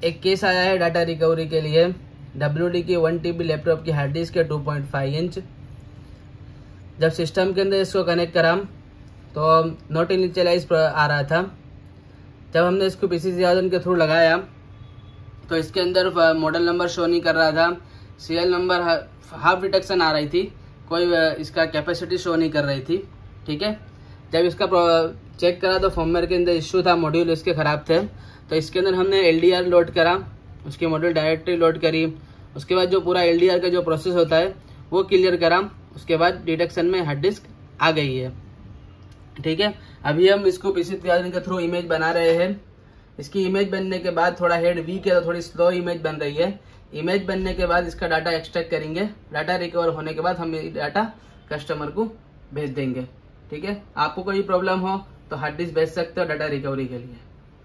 एक केस आया है डाटा रिकवरी के लिए। WD की 1 TB लैपटॉप की हार्ड डिस्क है 2.5 इंच। जब सिस्टम के अंदर इसको कनेक्ट करा तो नॉट इनिशियलाइज आ रहा था। जब हमने इसको PC7 के थ्रू लगाया तो इसके अंदर मॉडल नंबर शो नहीं कर रहा था, सीरियल नंबर हाफ डिटेक्शन आ रही थी, कोई इसका कैपेसिटी शो नहीं कर रही थी। ठीक है, जब इसका चेक करा तो फर्मवेयर के अंदर इश्यू था, मॉड्यूल इसके ख़राब थे। तो इसके अंदर हमने LDR लोड करा, उसकी मॉड्यूल डायरेक्टरी लोड करी, उसके बाद जो पूरा LDR का जो प्रोसेस होता है वो क्लियर करा, उसके बाद डिटेक्शन में हार्ड डिस्क आ गई है। ठीक है, अभी हम इसको PC3 के थ्रू इमेज बना रहे हैं। इसकी इमेज बनने के बाद थोड़ा हेड वीक है तो थोड़ी स्लो इमेज बन रही है। इमेज बनने के बाद इसका डाटा एक्सट्रैक्ट करेंगे, डाटा रिकवर होने के बाद हम ये डाटा कस्टमर को भेज देंगे। ठीक है, आपको कोई प्रॉब्लम हो तो हार्ड डिस्क भेज सकते हो डाटा रिकवरी के लिए।